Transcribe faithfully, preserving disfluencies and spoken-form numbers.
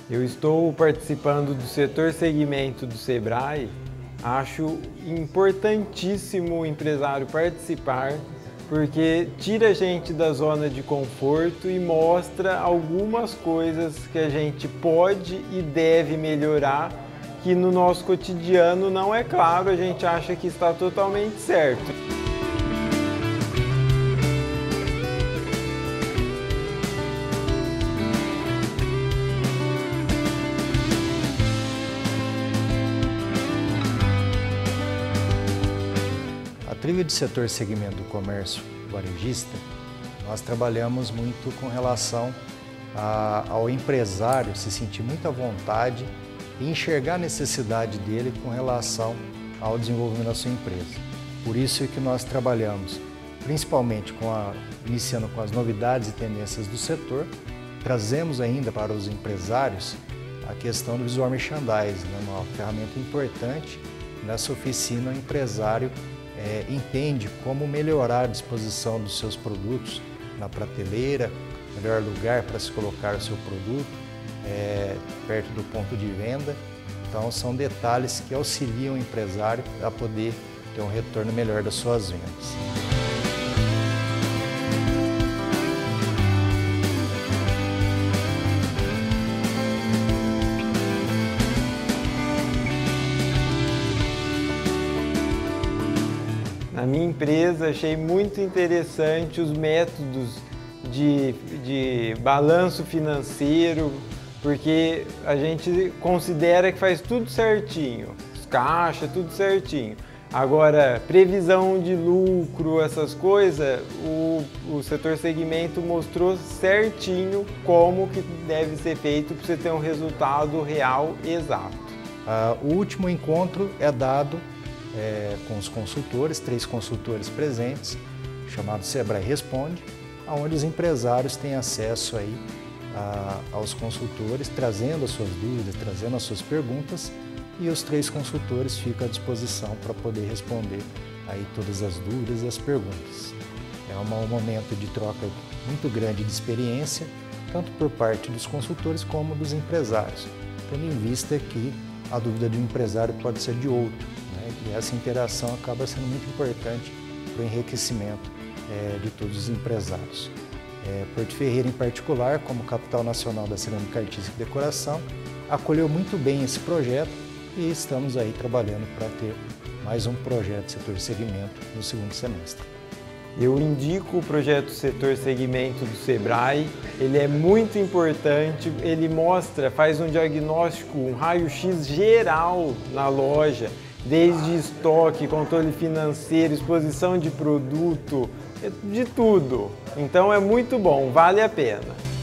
Eu estou participando do setor segmento do Sebrae. Acho importantíssimo o empresário participar, porque tira a gente da zona de conforto e mostra algumas coisas que a gente pode e deve melhorar, que no nosso cotidiano não é claro, a gente acha que está totalmente certo. A trilha de setor segmento do comércio varejista, nós trabalhamos muito com relação a, ao empresário se sentir muito à vontade e enxergar a necessidade dele com relação ao desenvolvimento da sua empresa. Por isso é que nós trabalhamos principalmente com a, iniciando com as novidades e tendências do setor, trazemos ainda para os empresários a questão do visual merchandising, né, uma ferramenta importante. Nessa oficina, o empresário É, entende como melhorar a disposição dos seus produtos na prateleira, melhor lugar para se colocar o seu produto, é, perto do ponto de venda. Então, são detalhes que auxiliam o empresário a poder ter um retorno melhor das suas vendas. Na minha empresa, achei muito interessante os métodos de, de balanço financeiro, porque a gente considera que faz tudo certinho, os caixa, tudo certinho. Agora, previsão de lucro, essas coisas, o, o setor segmento mostrou certinho como que deve ser feito para você ter um resultado real exato. Ah, o último encontro é dado É, com os consultores, três consultores presentes, chamado Sebrae Responde, onde os empresários têm acesso aí a, aos consultores, trazendo as suas dúvidas, trazendo as suas perguntas, e os três consultores ficam à disposição para poder responder aí todas as dúvidas e as perguntas. É uma, um momento de troca muito grande de experiência, tanto por parte dos consultores como dos empresários, tendo em vista que a dúvida de um empresário pode ser de outro. E essa interação acaba sendo muito importante para o enriquecimento é, de todos os empresários. É, Porto Ferreira, em particular, como capital nacional da cerâmica artística e decoração, acolheu muito bem esse projeto e estamos aí trabalhando para ter mais um projeto setor segmento no segundo semestre. Eu indico o projeto Setor Segmento do Sebrae, ele é muito importante, ele mostra, faz um diagnóstico, um raio-x geral na loja, desde estoque, controle financeiro, exposição de produto, de tudo. Então é muito bom, vale a pena.